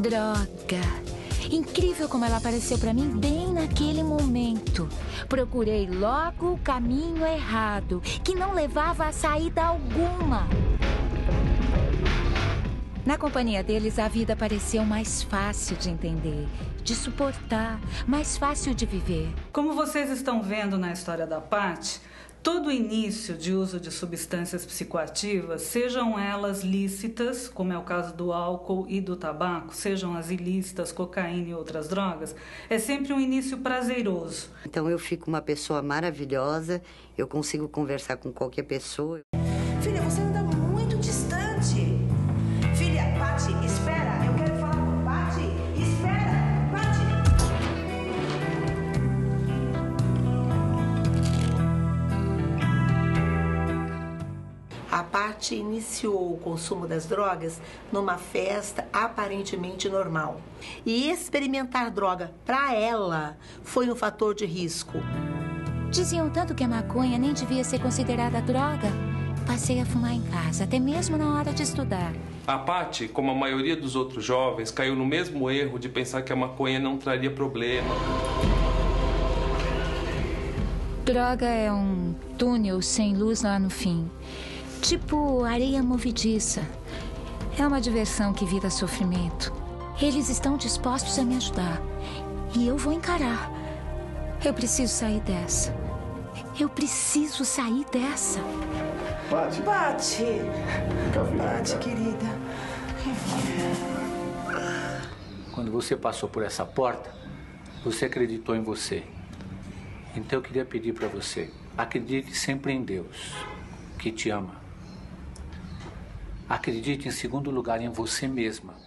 Droga! Incrível como ela apareceu pra mim bem naquele momento. Procurei logo o caminho errado, que não levava a saída alguma. Na companhia deles, a vida pareceu mais fácil de entender, de suportar, mais fácil de viver. Como vocês estão vendo na história da Paty, todo início de uso de substâncias psicoativas, sejam elas lícitas, como é o caso do álcool e do tabaco, sejam as ilícitas, cocaína e outras drogas, é sempre um início prazeroso. Então eu fico uma pessoa maravilhosa, eu consigo conversar com qualquer pessoa. Filha, você anda muito distante. Filha, Paty, espera, eu quero falar com Paty. Espera, Paty. A Paty iniciou o consumo das drogas numa festa aparentemente normal. E experimentar droga para ela foi um fator de risco. Diziam tanto que a maconha nem devia ser considerada droga. Passei a fumar em casa, até mesmo na hora de estudar. A Paty, como a maioria dos outros jovens, caiu no mesmo erro de pensar que a maconha não traria problema. Droga é um túnel sem luz lá no fim. Tipo areia movediça. É uma diversão que vira sofrimento. Eles estão dispostos a me ajudar. E eu vou encarar. Eu preciso sair dessa. Eu preciso sair dessa. Paty. Paty, querida. Quando você passou por essa porta, você acreditou em você. Então eu queria pedir para você, acredite sempre em Deus, que te ama. Acredite em segundo lugar em você mesma.